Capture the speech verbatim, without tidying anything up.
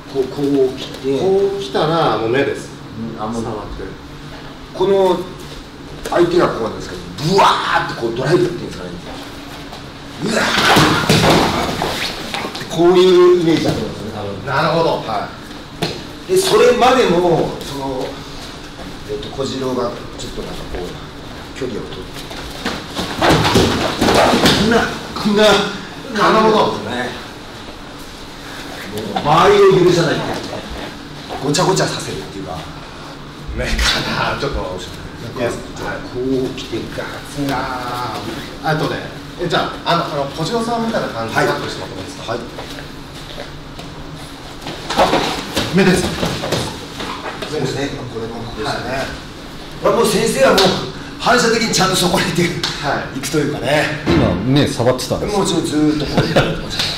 こうこう来て、 こう来たらもう目です。 うん、あもう触って。 この相手がこうなんですけど、ブワーってこうドライブっていうんですかね。うわーこういうイメージだと思うんですよね、多分。 なるほど。 はい。でそれまでもそのえっと小次郎がちょっとなんかこう距離を取って、こんなこんななるほど。 ね。周りを許さないっていうね。ごちゃごちゃさせるっていうか。 目からちょっと。いや、こう来てガツンがあとね、えじゃあ、あの、あの小次郎さんみたいな感じでタップしてもらってもいいですか。はい。目です。 そうですね。これもですね。これもう先生はもう反射的にちゃんとそこに行っていくというかね。 今目触ってたんです。 もうちょっとずーっとこうやってました。